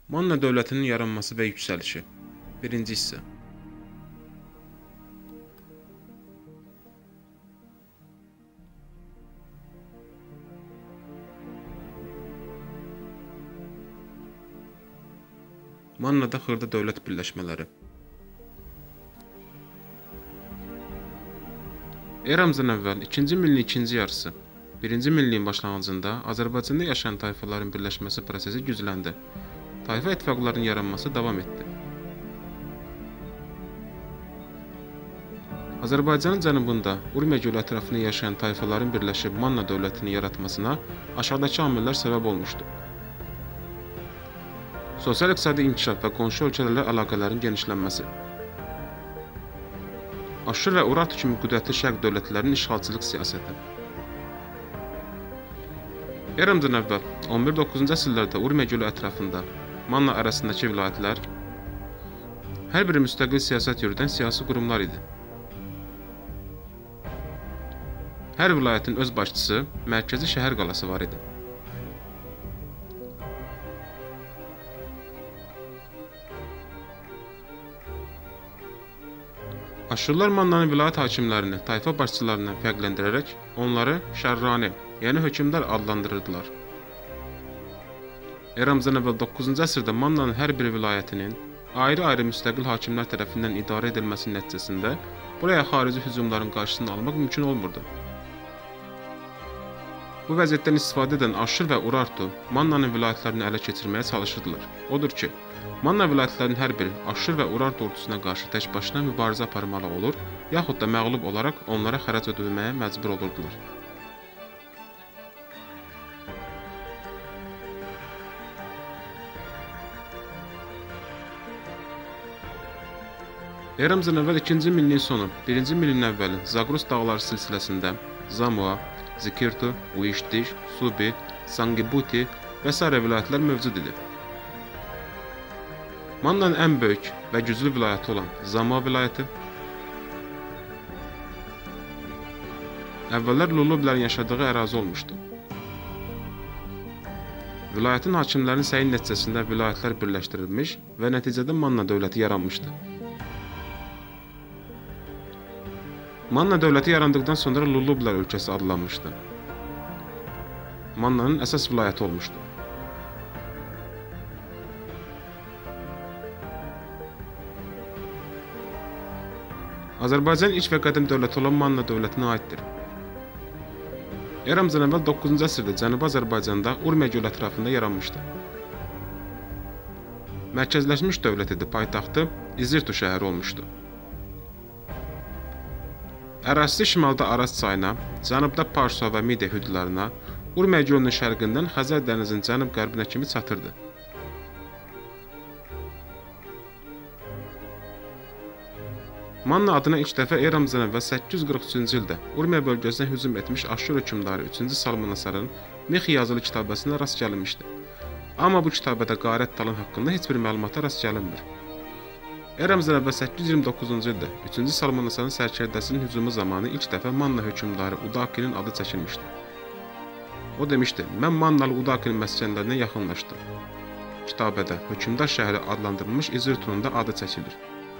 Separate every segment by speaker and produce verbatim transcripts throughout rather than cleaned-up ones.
Speaker 1: Manna dövlətinin yaranması və yüksəlişi. Birinci hissə. Mannada xırda dövlət birləşmələri. Eramızdan əvvəl ikinci minilliyin ikinci yarısı, birinci minilliyin başlanğıcında Azərbaycanda yaşayan tayfaların birləşməsi prosesi gücləndi. Tayfa ittifaqlarının yaranması davam etdi. Azərbaycanın cənubunda Urmiya gölü ətrafında yaşayan tayfaların birləşib Manna dövlətini yaratmasına aşağıdakı amillər səbəb olmuşdu. Sosial-iqtisadi inkişaf və qonşu ölkələrlə əlaqələrin genişlənməsi. Aşur və Urartu kimi qüdrətli şərq dövlətlərinin işğalçılıq siyasəti. Eramızdan əvvəl on bir doqquzuncu əsrlərdə Urmiya gölü ətrafında Manna arasındakı vilayətlər hər biri müstəqil siyasət yürüdən siyasi qurumlar idi. Hər vilayətin öz başçısı, mərkəzi şəhər qalası var idi. Aşurlar Mannanın vilayət hakimlərini tayfa başçılarından fərqləndirərək onları Şərrani, yəni hökmdar adlandırırdılar. Eramızdan əvvəl doqquzuncu əsrdə Mannanın hər bir vilayətinin ayrı-ayrı müstəqil hakimlər tərəfindən idarə edilməsi nəticəsində buraya xarici hücumların qarşısını almaq mümkün olmurdu. Bu vəziyyətdən istifadə edən Aşur və Urartu Mannanın vilayətlərini ələ keçirməyə çalışırdılar. Odur ki, Manna vilayətlərinin hər biri Aşur və Urartu ordusuna qarşı tək başına mübarizə aparmalı olur, yaxud da məğlub olaraq onlara xərac ödəməyə məcbur olurdular. Eramızdan əvvəl ikinci minilliyin sonu, birinci minilliyin əvvəli Zaqros dağları silsiləsində Zamua, Zikirtu, Uişdiş, Subi, Sangibuti və sairə vilayətlər mövcud idi. Mannanın ən böyük və güclü vilayəti olan Zamua vilayəti əvvəllər Lullubilərin yaşadığı ərazi olmuşdu. Vilayətin hakimlərinin səyi nəticəsində vilayətlər birləşdirilmiş və nəticədə Manna dövləti yaranmışdı. Manna dövləti yarandıqdan sonra Lullubilər ölkəsi adlanmışdı. Mannanın əsas vilayəti olmuşdu. Azərbaycan ilk və qədim dövləti olan Manna dövlətinə aiddir. Eramızdan əvvəl doqquzuncu əsrdə Cənubi Azərbaycanda Urmiya gölü ətrafında yaranmışdı. Mərkəzləşmiş dövlət idi, paytaxtı İzirtu şəhəri olmuşdu. Ərazisi şimalda Araz çayına, cənubda Parsa və Midiya hüdudlarına, Urmiya gölünün şərqindən Xəzər dənizinin cənub-qərbinə kimi çatırdı. Manna adına ilk dəfə eramızdan əvvəl səkkiz yüz qırx üçüncü ildə Urmiya bölgəsinə hücum etmiş Aşur hökmdarı üçüncü Salmanasarın Mix yazılı kitabəsində rast gəlinmişdi. Amma bu kitabədə Qarət Talın haqqında heç bir məlumata rast gəlinmir. Eramızdan əvvəl səkkiz yüz iyirmi doqquzuncu ildə üçüncü Salmanasarın sərkərdəsinin hücumu zamanı ilk dəfə Manna hökmdarı Udakinin adı çəkilmişdi. O demişdi, mən Mannalı Udakinin məskənlərinə yaxınlaşdım. Kitabədə hökmdar şəhəri adlandırılmış İzirtunun da adı çəkilir.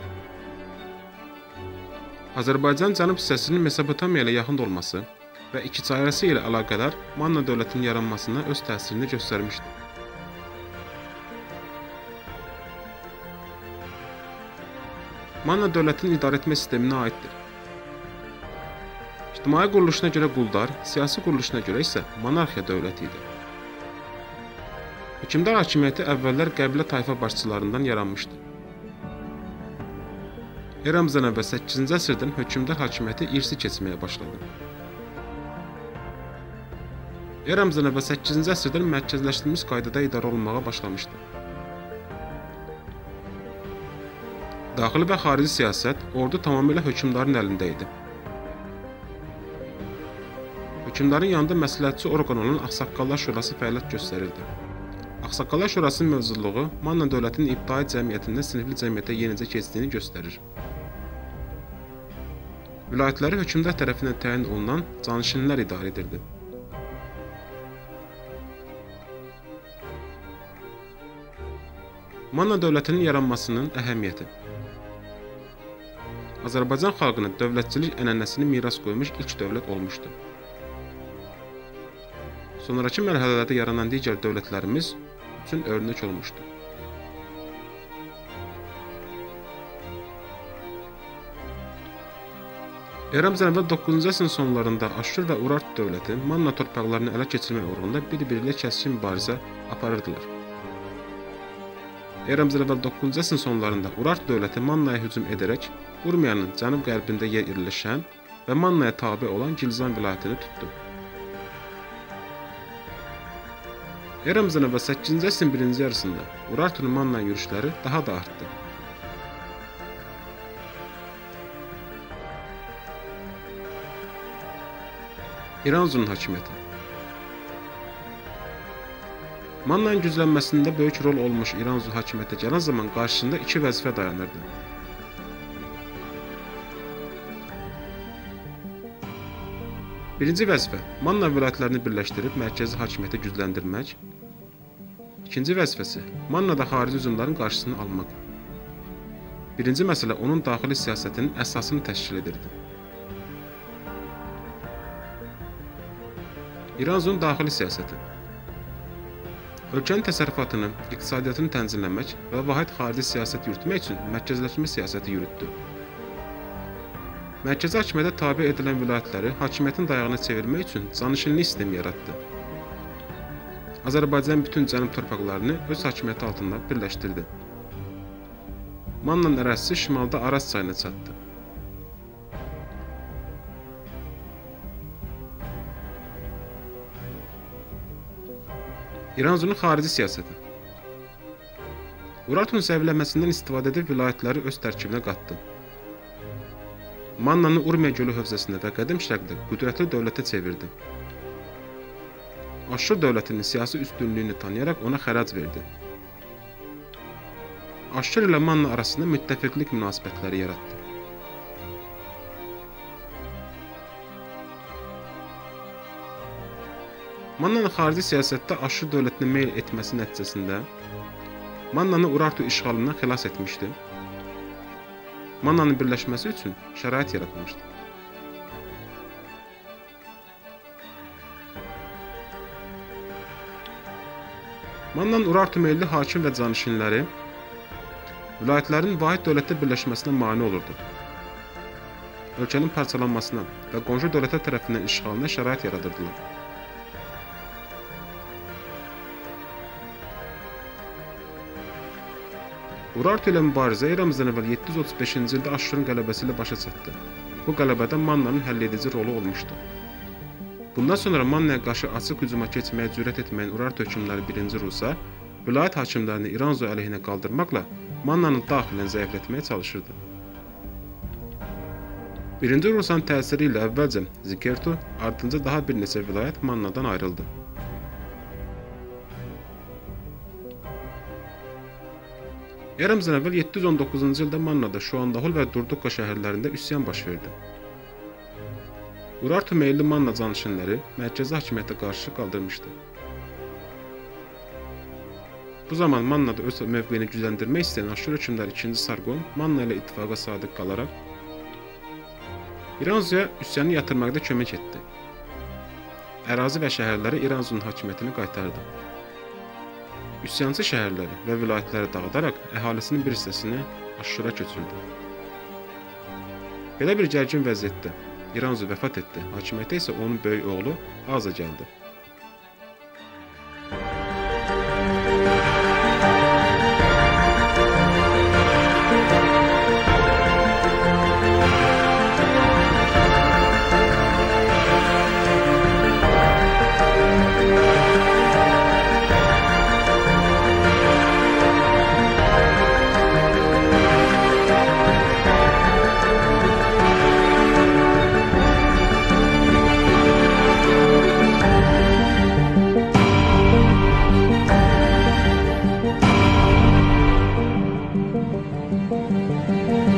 Speaker 1: Azərbaycan cənub hissəsinin Mesopotamiya ilə yaxın olması və iki çay arası ilə əlaqələr Manna dövlətinin yaranmasına öz təsirini göstərmişdi. Manna dövlətinin idarəetmə sisteminə aiddir. İctimai quruluşuna görə quldar, siyasi quruluşuna görə isə monarxiya dövləti idi. Hökmdar hakimiyyəti əvvəllər qəbilə tayfa başçılarından yaranmışdı. Eramızdan əvvəl səkkizinci əsrdən hökmdar hakimiyyəti irsi keçməyə başladı. Eramızdan əvvəl səkkizinci əsrdən mərkəzləşdirilmiş qaydada idarə olunmağa başlamışdı. Daxili və xarici siyasət, ordu tamamilə hökmdarın əlində idi. Hökmdarın yanında məsləhətçi orqan olan Ağsaqqallar Şurası fəaliyyət göstərirdi. Ağsaqqallar Şurasının mövcudluğu Manna dövlətinin ibtidai cəmiyyətindən sinifli cəmiyyətə yenicə keçdiyini göstərir. Vilayətləri hökmdar tərəfindən təyin olunan canişinlər idarə edirdi. Manna dövlətinin yaranmasının əhəmiyyəti. Azərbaycan xalqının dövlətçilik ənənəsini miras qoymuş ilk dövlət olmuşdu. Sonrakı mərhələlərdə yaranan digər dövlətlərimiz üçün örnək olmuşdu. Eramızdan əvvəl doqquzuncu əsrin sonlarında Aşur və Urartu dövləti Manna torpaqlarını ələ keçirmək uğrunda bir-biri ilə kəskin mübarizə aparırdılar. Eramızdan əvvəl doqquzuncu əsrin sonlarında Urartu dövləti Mannaya hücum edərək Urmiyanın cənub-qərbində yerləşən və Mannaya tabe olan Gilzan vilayətini tutdu. Eramızdan əvvəl səkkizinci əsrin birinci yarısında Urartunun Mannaya yürüşləri daha da artdı. İranzunun hakimiyyəti. Mannanın güclənməsində böyük rol olmuş İranzu hakimiyyətə gələn zaman qarşısında iki vəzifə dayanırdı. Birinci vəzifə Manna vilayətlərini birləşdirib mərkəzi hakimiyyəti gücləndirmək. İkinci vəzifəsi Mannada xarici hücumların qarşısını almaq. Birinci məsələ onun daxili siyasətinin əsasını təşkil edirdi. İranzunun daxili siyasəti. Ölkənin təsərrüfatını, iqtisadiyyatını tənzimləmək və vahid xarici siyasət yürütmək üçün mərkəzləşmə siyasəti yürütdü. Mərkəzi hakimiyyətə tabe edilən vilayətləri hakimiyyətin dayağına çevirmək üçün canişinlik sistemi yaratdı. Azərbaycanın bütün cənub torpaqlarını öz hakimiyyəti altında birləşdirdi. Mannanın ərazisi şimalda Araz çayına çatdı. İranzunun xarici siyasəti. Urartunun zəifləməsindən istifadə edib vilayətləri öz tərkibinə qatdı. Mannanı Urmiya gölü hövzəsində və qədim şərqdə qüdrətli dövlətə çevirdi. Aşur dövlətinin siyasi üstünlüyünü tanıyaraq ona xərac verdi. Aşur ilə Manna arasında müttəfiqlik münasibətləri yaratdı. Mannanın xarici siyasətdə Aşur dövlətinə meyl etməsi nəticəsində Mannanı Urartu işğalından xilas etmişdi. Mannanın birləşməsi üçün şərait yaratmışdı. Mannanın Urartu meyilli hakim və canişinləri vilayətlərin vahid dövlətdə birləşməsinə mane olurdu. Ölkənin parçalanmasına və qonşu dövlətlər tərəfindən işğalına şərait yaradırdılar. Urartu ilə mübarizə eramızdan əvvəl yeddi yüz otuz beşinci ildə Aşurun qələbəsi ilə başa çatdı. Bu qələbədə Mannanın həlledici rolu olmuşdu. Bundan sonra Mannaya qarşı açıq hücuma keçməyə cürət etməyən Urartu hökmdarı birinci Rusa vilayət hakimlərini İranzu əleyhinə qaldırmaqla Mannanı daxilən zəiflətməyə çalışırdı. birinci Rusanın təsiri ilə əvvəlcə Zikertu, ardınca daha bir neçə vilayət Mannadan ayrıldı. Eramızdan əvvəl yeddi yüz on doqquzuncu ildə Mannada Şuandahul və Durduqqa şəhərlərində üsyan baş verdi. Urartu meyilli Manna canişinləri mərkəzi hakimiyyətə qarşı qaldırmışdı. Bu zaman Mannada öz mövqeyini gücləndirmək istəyən Aşur hökmdarı ikinci Sargon Manna ilə ittifaqa sadiq qalaraq İranzuya üsyanı yatırmaqda kömək etdi. Ərazi və şəhərləri İranzunun hakimiyyətini qaytardı. Üsyançı şəhərləri və vilayətləri dağıdaraq əhalisinin bir hissəsini Aşura köçürdü. Belə bir gərgin vəziyyətdə İranzu vəfat etdi, hakimiyyətə isə onun böyük oğlu Aza gəldi.
Speaker 2: Thank you.